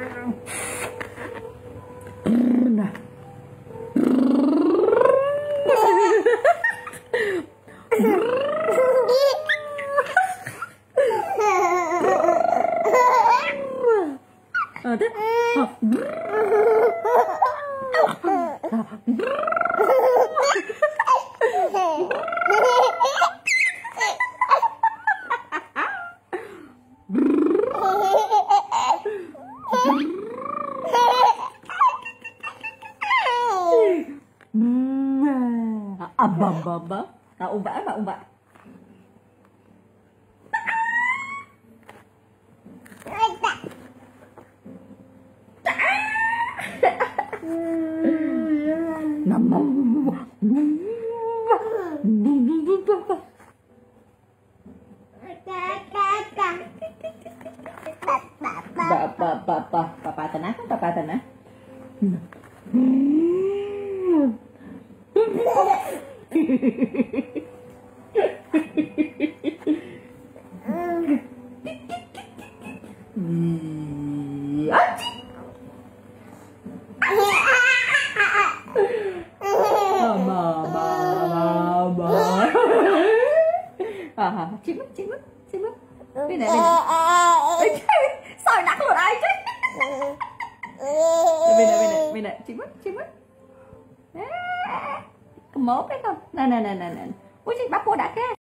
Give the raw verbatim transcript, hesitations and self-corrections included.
Nè. Ờ thế. Aba baba. Nah, umbak apa umbak? Papa papa papa tenang papa tenang. Chị mất chị mất chị mất bên này bên này soi nặng luôn ai chứ bên này bên này bên này chị mất chị mất mốt đấy không nè nè nè nè ui chị bắt cô đã cái